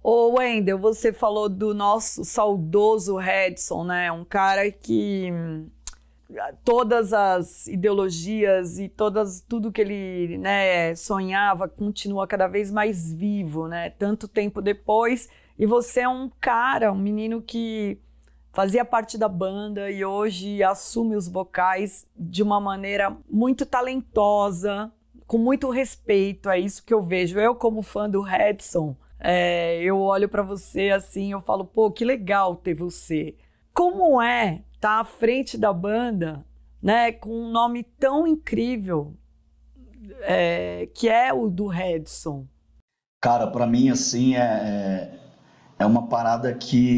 Ô, Wendel, você falou do nosso saudoso Redson, né? Um cara que todas as ideologias e tudo que ele, né, sonhava continua cada vez mais vivo, né? Tanto tempo depois. E você é um cara, um menino que fazia parte da banda e hoje assume os vocais de uma maneira muito talentosa, com muito respeito. É isso que eu vejo. Eu, como fã do Redson, eu olho para você assim, eu falo, pô, que legal ter você. Como é estar à frente da banda, né, com um nome tão incrível, que é o do Redson? Cara, pra mim, assim, é uma parada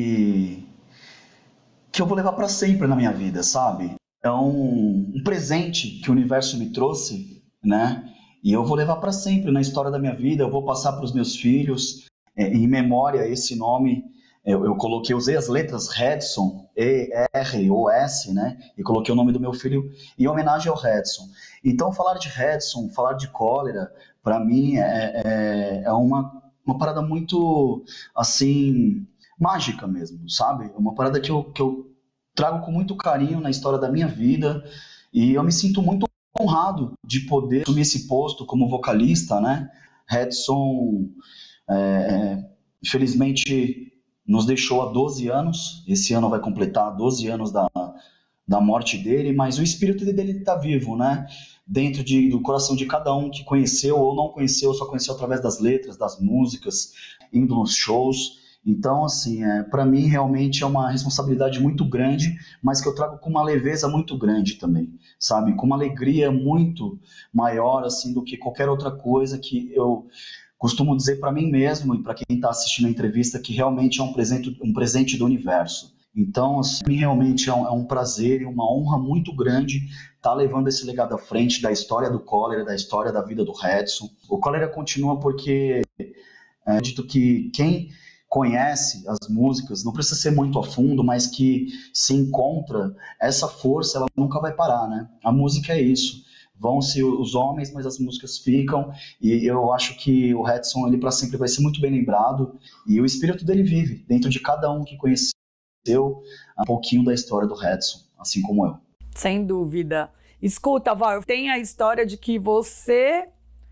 que eu vou levar pra sempre na minha vida, sabe? É um presente que o universo me trouxe, né? E eu vou levar pra sempre na história da minha vida, eu vou passar pros meus filhos, em memória a esse nome. Eu coloquei, usei as letras Redson, E-R-O-S, né? E coloquei o nome do meu filho em homenagem ao Redson. Então, falar de Redson, falar de cólera, pra mim é uma parada muito, assim, mágica mesmo, sabe? É uma parada que eu trago com muito carinho na história da minha vida e eu me sinto muito honrado de poder assumir esse posto como vocalista, né? Redson, infelizmente, nos deixou há 12 anos. Esse ano vai completar 12 anos da morte dele, mas o espírito dele está vivo, né? Dentro do coração de cada um que conheceu ou não conheceu, só conheceu através das letras, das músicas, indo nos shows. Então, assim, para mim realmente é uma responsabilidade muito grande, mas que eu trago com uma leveza muito grande também, sabe? Com uma alegria muito maior, assim, do que qualquer outra coisa que eu costumo dizer para mim mesmo e para quem está assistindo a entrevista que realmente é um presente do universo. Então, assim, para mim realmente é um prazer e uma honra muito grande estar levando esse legado à frente da história do Cólera, da história da vida do Redson. O Cólera continua porque acredito que quem conhece as músicas, não precisa ser muito a fundo, mas que se encontra, essa força ela nunca vai parar, né? A música é isso. Vão-se os homens, mas as músicas ficam, e eu acho que o Redson, ele para sempre vai ser muito bem lembrado, e o espírito dele vive dentro de cada um que conheceu um pouquinho da história do Redson, assim como eu. Sem dúvida. Escuta, Val, tem a história de que você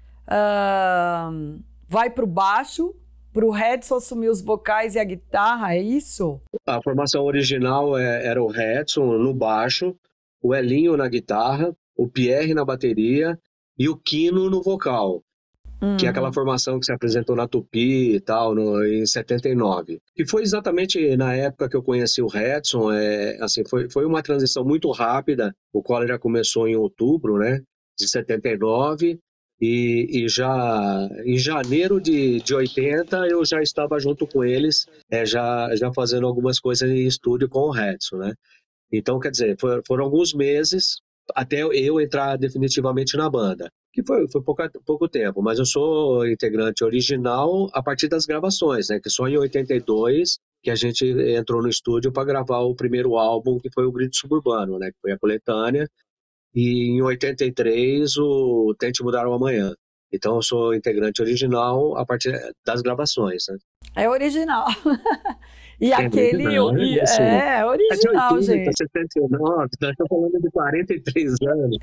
vai para o baixo, para o Redson assumir os vocais e a guitarra, é isso? A formação original era o Redson no baixo, o Elinho na guitarra, o Pierre na bateria e o Quino no vocal, que é aquela formação que se apresentou na Tupi e tal, em 79. E foi exatamente na época que eu conheci o Redson, assim, foi uma transição muito rápida. O Cólera começou em outubro, né, de 79, e já em janeiro de 80 eu já estava junto com eles, já fazendo algumas coisas em estúdio com o Redson, né? Então, quer dizer, foram alguns meses até eu entrar definitivamente na banda, que foi pouco tempo, mas eu sou integrante original a partir das gravações, né? Que só em 82 que a gente entrou no estúdio para gravar o primeiro álbum, que foi o Grito Suburbano, né? Que foi a coletânea, e em 83 o Tente Mudar o Amanhã. Então eu sou integrante original a partir das gravações, né? É original. E É aquele. original, né? Assim, É é de original, 80, gente. 79, nós estamos falando de 43 anos.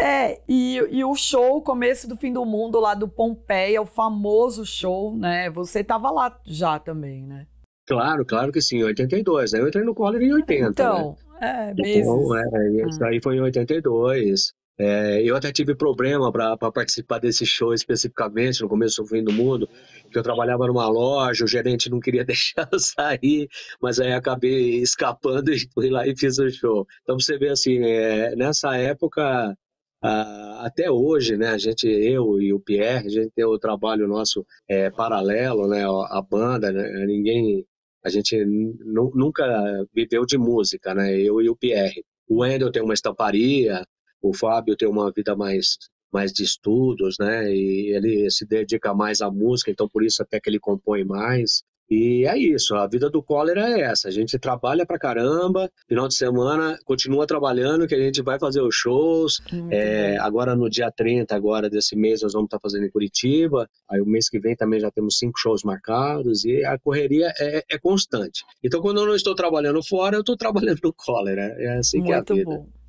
E o show, o Começo do Fim do Mundo, lá do Pompeia, o famoso show, né? Você tava lá já também, né? Claro que sim, em 82, né? Eu entrei no Collor em 80, né? Então, meses. Então, isso aí foi em 82. Eu até tive problema para participar desse show especificamente, no Começo do Fim do Mundo, que eu trabalhava numa loja, o gerente não queria deixar eu sair, mas aí acabei escapando e fui lá e fiz o show. Então você vê assim, nessa época, até hoje, né, eu e o Pierre, a gente tem o trabalho nosso paralelo, né, a banda, né, a gente nunca viveu de música, né, eu e o Pierre. O Wendel tem uma estamparia, o Fábio tem uma vida mais de estudos, né? E ele se dedica mais à música, então por isso até que ele compõe mais. E é isso, a vida do cólera é essa, a gente trabalha pra caramba, final de semana continua trabalhando, que a gente vai fazer os shows, agora no dia 30 agora desse mês nós vamos estar fazendo em Curitiba, aí o mês que vem também já temos 5 shows marcados, e a correria é constante. Então quando eu não estou trabalhando fora, eu estou trabalhando no cólera, é assim que é a vida. Muito bom.